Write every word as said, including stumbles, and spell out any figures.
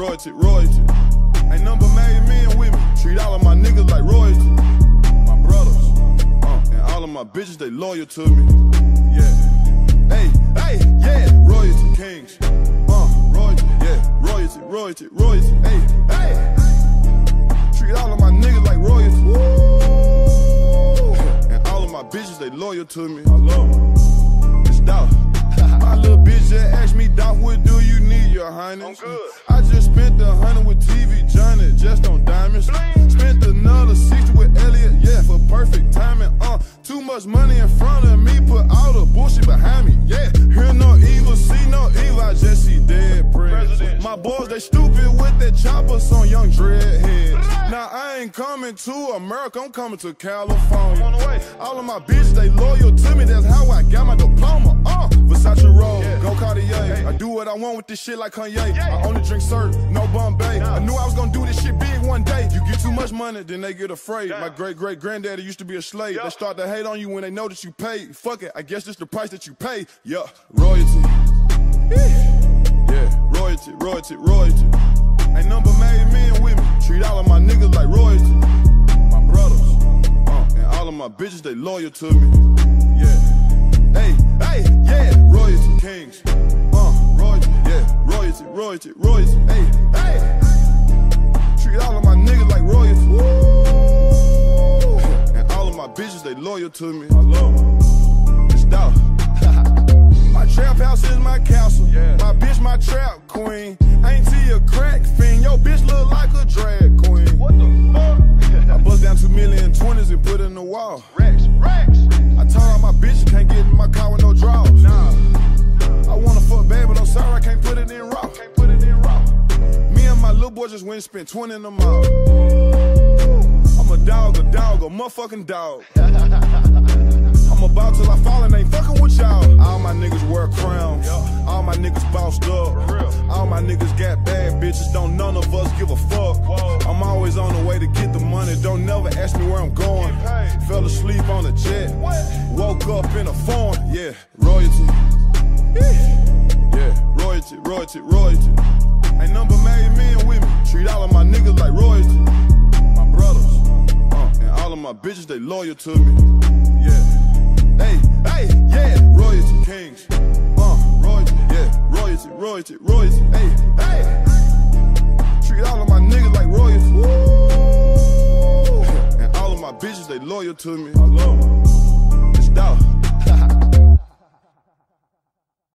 royalty, royalty. Ain't number made men with me. Treat all of my niggas like royalty. My brothers, uh, and all of my bitches, they loyal to me. Yeah, hey, hey, yeah, royalty kings. Uh, royalty, yeah, royalty, royalty, royalty. Hey, hey, treat all of my niggas like royalty. Woo. And all of my bitches, they loyal to me. I love them. It's Doc. My little bitch just asked me, Doc, what do you need, your highness? I'm good. I just spent a hundred with T V Johnny, just on diamonds. Bling. Spent another sixty with Elliot, yeah, for perfect timing. Uh, too much money in front of me, put all the bullshit behind me. Yeah, hear no evil, see no evil, I just see dead presidents. My boys, they stupid with their choppers on young dreadheads. Now I ain't coming to America, I'm coming to California. On the way. All of my bitches, they loyal to me, that's how I got my diploma. Uh, Versace roll, yeah. Go Cartier. Hey. I do what I want with this shit like Kanye. Yeah. I only drink syrup, no Bombay. Nah. I knew I was gonna do this shit big one day. You get too much money, then they get afraid. Damn. My great great granddaddy used to be a slave. Yep. They start to hate on you when they know that you paid. Fuck it, I guess this the price that you pay. Yeah, royalty. Yeah, royalty, royalty, royalty. Ain't number made men with me. Treat all of my niggas like royalty. My brothers, uh, and all of my bitches, they loyal to me. Yeah. Hey, hey, yeah, royalty kings. Uh, royalty, yeah, royalty, royalty, royalty. Hey, hey, treat all of my niggas like royalty. Woo. And all of my bitches, they loyal to me. I love them. It's Doc. My trap house is my castle. Yeah. My bitch, my trap queen. Ain't see a crack fiend. Yo, bitch look like a drag queen. What the fuck? I bust down two million twenties and put it in the wall. Rex, Rex. I told all my bitches can't get in my car with no drawers. Nah. I wanna fuck bad, but I'm sorry I can't put it in raw. Can't put it in raw. Me and my little boy just went and spent twenty in the mall. I'm a dog, a dog, a motherfucking dog. I'm about till I fall and ain't fucking with y'all. All my niggas wear crowns. Yep. All my niggas bossed up. All my niggas got bad bitches. Don't none of us give a fuck. Whoa. I'm always on the way to get the money. Don't never ask me where I'm going. Fell asleep on a jet. What? Woke up in a phone. Yeah, royalty. Yeah, royalty, royalty, royalty. Ain't number made men with me. Treat all of my niggas like royalty. My brothers, uh, and all of my bitches, they loyal to me. Yeah. Hey, hey, yeah, royalty kings. Uh, royalty, yeah, royalty, royalty, royalty. Hey, hey, treat all of my niggas like royalty. Woo. And all of my bitches, they loyal to me. I love them.